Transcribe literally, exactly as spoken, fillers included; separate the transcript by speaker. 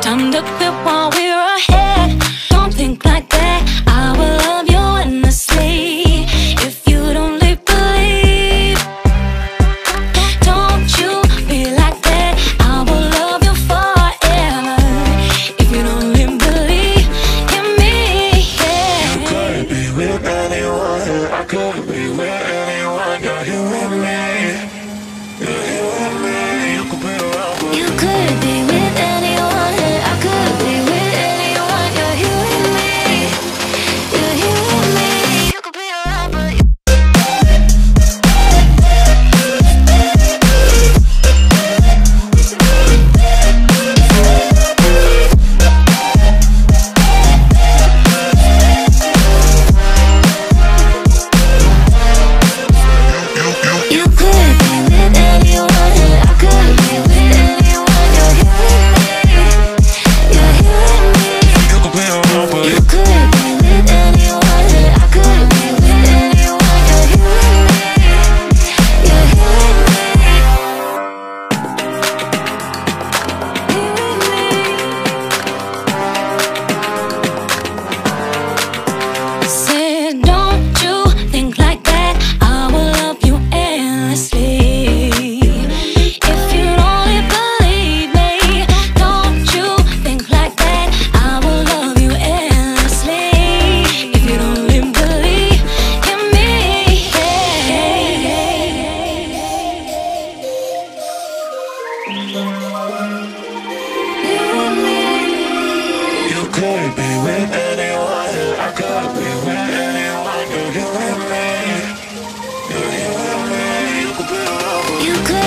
Speaker 1: Time to quit while we're ahead. Don't think like that. I will love you endlessly. If you don't leave, believe. Don't you be like that. I will love you forever. If you don't leave, believe in me, yeah.
Speaker 2: You could be with anyone, I could be with anyone. You're here with me, you're here with me. You could be around, but
Speaker 1: You could be with anyone, I could be with anyone. You're here with me, you're here with me. You could be around, but you You could be with anyone, I could be with anyone. You're here with me, you're here with me.
Speaker 2: you could be around, but
Speaker 1: You could be with anyone, I could be with anyone. You're here with me, you're here with me. Said, don't you think like that. I will love you endlessly. If you only believe me, don't you think like that. I will love you endlessly. If you don't really believe in me,
Speaker 2: you could be with anyone, I could be with anyone. You're here with me, you're here with me. You could be around, but
Speaker 1: you could